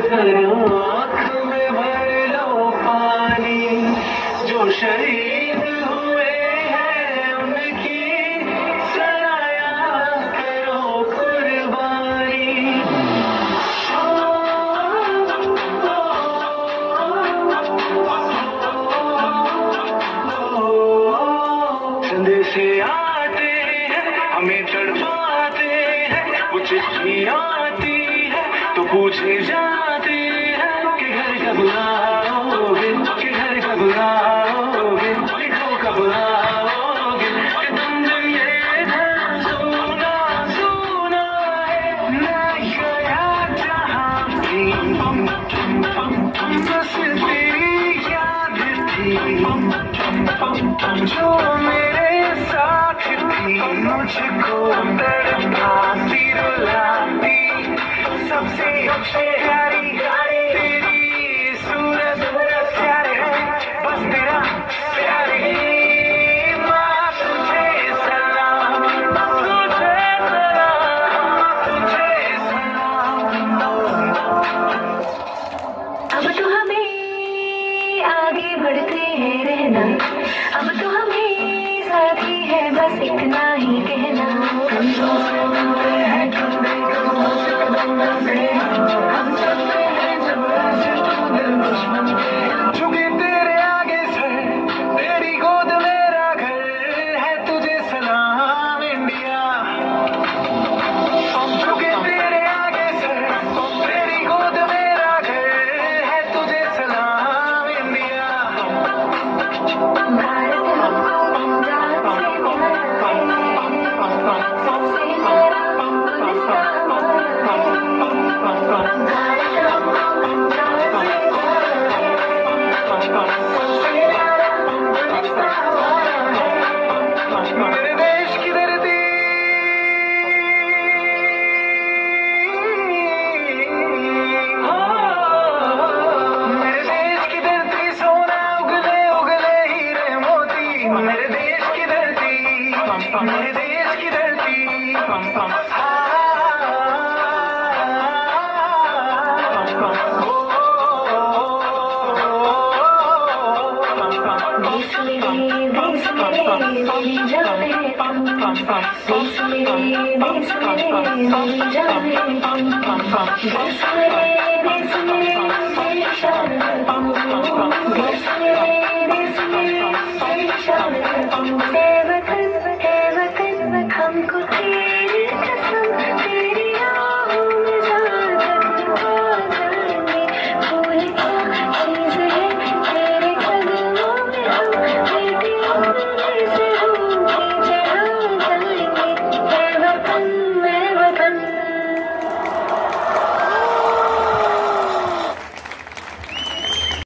आँख में भर लो पानी, जो शहीद हुए हैं उनकी सराया करो कुर्बानी। संदेशे आते हैं हमें तड़पाते हैं, वो चिट्ठी आती है तो पूछे जाते हैं कि घर कब आओगे, कि घर कब आओगे, लिखो कब आओगे, कि तुम दिन ये घर सुना सुना है ना गया जहाँ भी, बस तेरी याद थी जो मेरे साथ थी, मुझको तड़पाती रुलाती, सबसे प्यारी तेरी सूरत प्यारे है, बस तेरा प्यार ही। माँ तुझे सलाम, तुझे सलाम, तुझे सलाम। अब तो हमें आगे बढ़ते हैं रहना, अब तो हमें साथी है बस इतना ही कहना। झुके तेरे आगे सर, तेरी गोद मेरा घर है, तुझे सलाम इंडिया। झुके तेरे आगे सर, तेरी गोद मेरा घर है, तुझे सलाम इंडिया। भारत हमको पंजाब से मिलाता है, सबसे प्यारा पाकिस्तान हमारा है। भारत हमको पंजाब से मिलाता है, सबसे प्यारा पाकिस्तान हमारा है। मेरे देश की धरती, मेरे देश की धरती, सोना उगले उगले हीरे मोती, मेरे देश की धरती, मेरे देश की धरती। देश मेरे मेरी जान है तुम, देश मेरे मेरी जान है तुम, देश मेरे